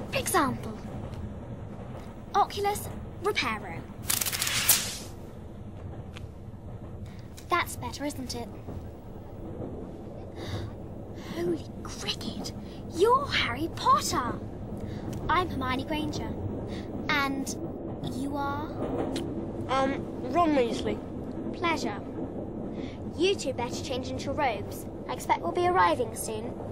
For example, Oculus Reparo. That's better, isn't it? Holy cricket! You're Harry Potter! I'm Hermione Granger. And you are? Ron Weasley. Pleasure. You two better change into your robes. I expect we'll be arriving soon.